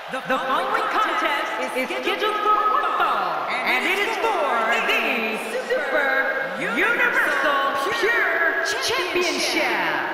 The following contest is scheduled for one fall, and it is for the Super Universal Pure Championship.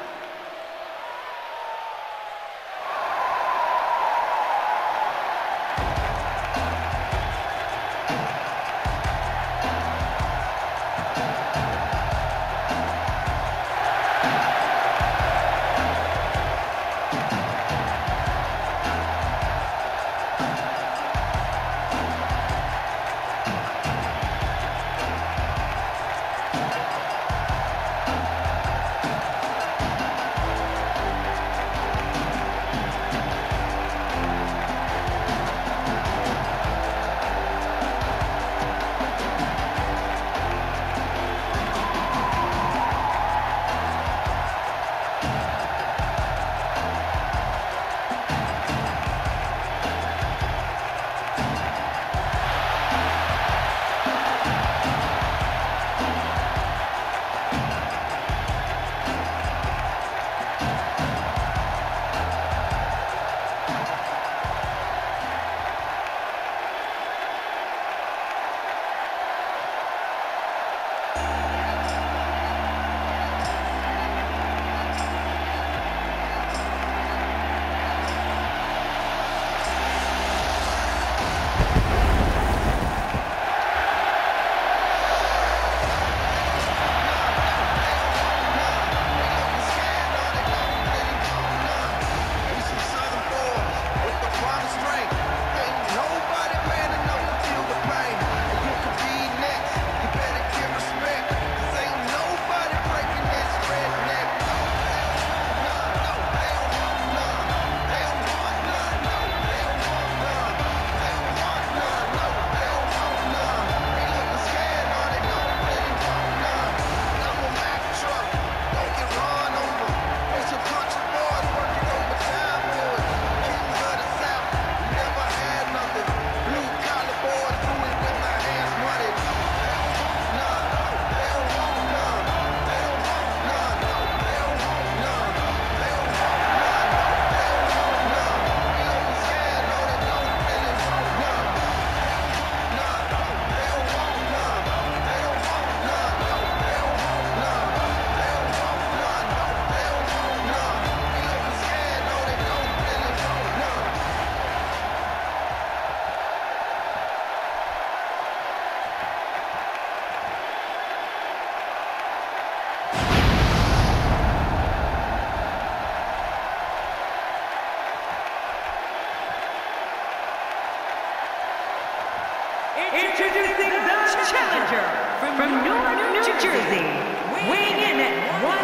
Introducing the challenger from Newark, New Jersey, weighing in at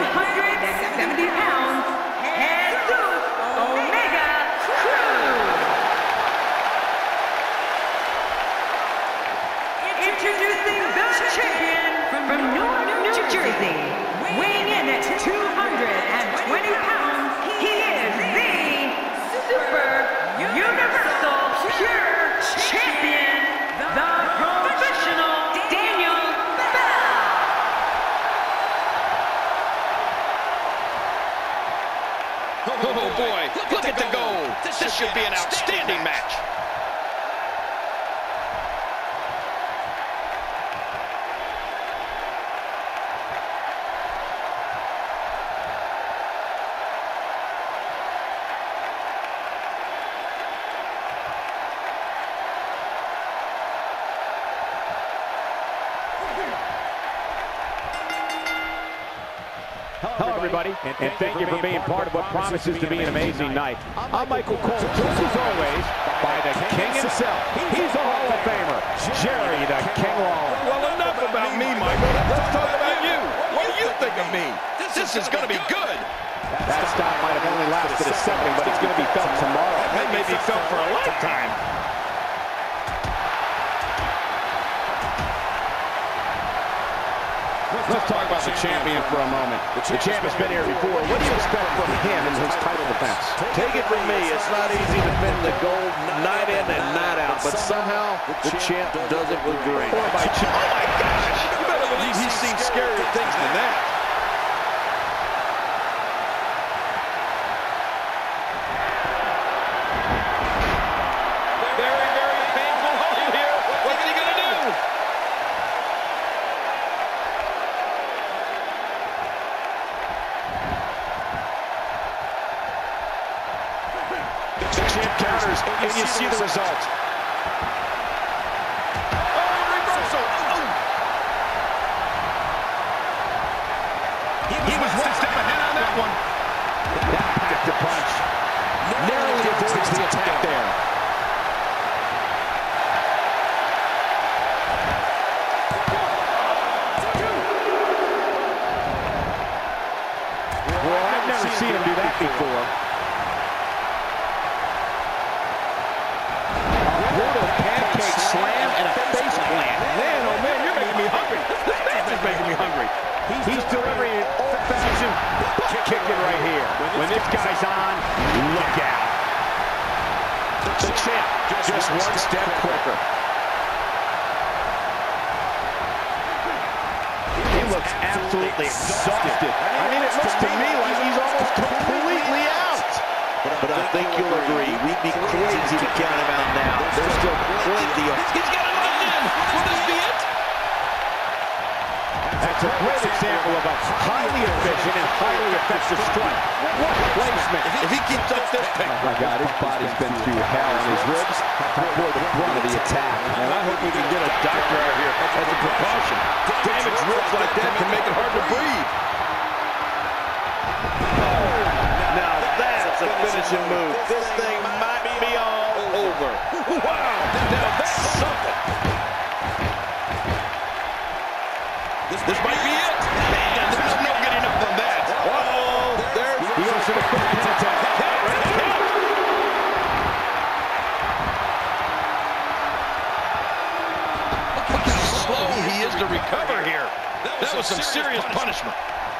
170 pounds, Jesus Omega Cruz. Introducing the champion from Newark, New Jersey, weighing in at 220 pounds, he is the Super Universal Pure Champion, the professional Daniel Bell. Oh boy, look at the goal. This should be an outstanding match. Hello, everybody, and thank you for being part of what promises to be an amazing night. I'm Michael Cole, joined as always by the King himself. He's a Hall of Famer, Jerry the King Lawler. Well, enough about me, Michael. Let's talk about you. What do you think of me? This is going to be good. That stop might have only lasted a second, but it's going to be felt tomorrow. That may be felt for a lifetime. Let's talk about the champion for a moment. The champ has been here before. What do you expect from him in his title defense? Take it from me, it's not easy to defend the gold night in and night out, but somehow the champ does it with grace. Oh my gosh! You better believe he's seen scarier things than that. The champ counters, and you see the result. He was one step ahead on that one. That packed a punch. Narrowly avoids the attack there. Well, I've never seen him do that before. A brutal pancake slam and a face plant. Man, oh man, you're making me hungry. This match is making me hungry. He's delivering an old-fashioned butt kicking right here. When this guy's on, look out. The champ just one step quicker. He looks absolutely exhausted. I mean, it looks to me like he's almost completely out. But I think you'll agree, we'd be crazy to count him out now. There's still plenty of... He's got it locked in. Will this be it? That's a great example of a highly efficient and highly effective strike. What placement. If he keeps up this pace. Oh my God, his body's been through hell, and his ribs bore the brunt of the attack. And I hope we can get a doctor out here as a precaution. Damaged ribs like that can make it hard to breathe. Now that's a finishing move. This thing might be all over. Wow, now that's something. This might be it. Man, there's no getting up from that. Oh, there He goes to the back attack. Look how slow he is to recover here. That was some serious punishment.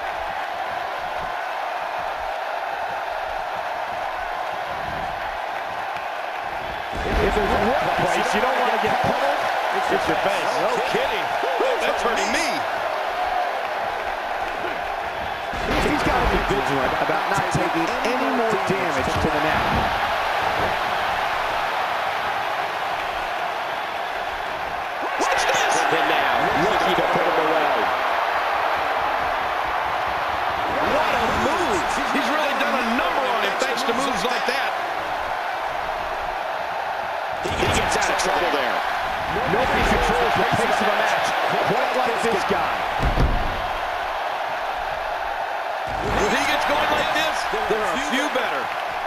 If there's a rough place, you don't want to get pummeled. It's your face. No kidding. That's hurting me. He's got to be vigilant about not taking any more damage to the neck. Watch this. And now, lucky to put him away. What a move. He's really done a number on him thanks to moves like that. He gets out of trouble there. Nobody controls the pace of a match quite like this guy. When he gets going like this, there are a few better.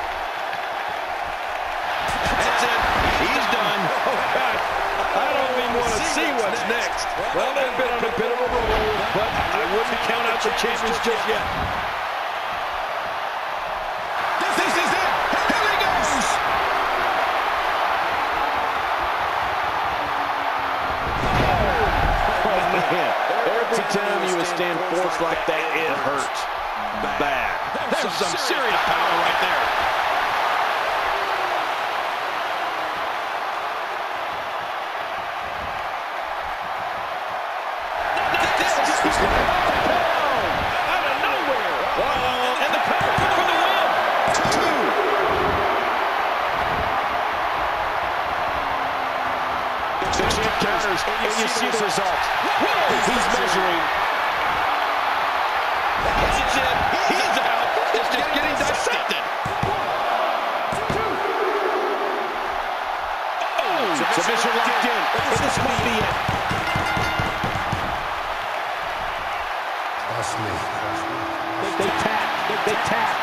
That's it. He's done. Oh, God. I don't even want to see what's next. Well, they've been on a bit of a roll, but I wouldn't count out the champions just yet. This is it. Here he goes. Oh, man. Every time you withstand force like that, it hurts. Bad. There's some serious power right there. Out of nowhere. And the power for the win. 2. The champ counters, and you see the result. Whoa, He's measuring. That's it. He's out. It's just getting dissected. Oh, Submission locked in. And this might be it. Trust me. They tapped. They tapped.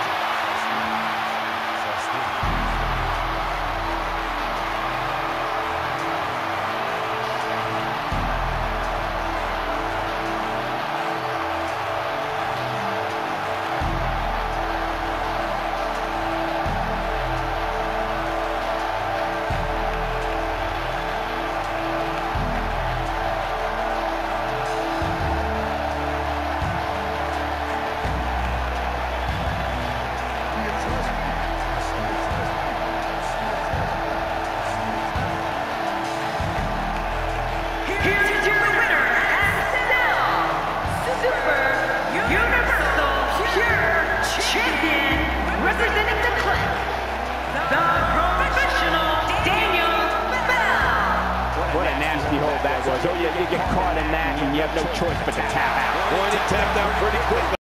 That was. Oh, yeah, you get caught in that, and you have no choice but to tap out. Boy, he tapped out pretty quickly.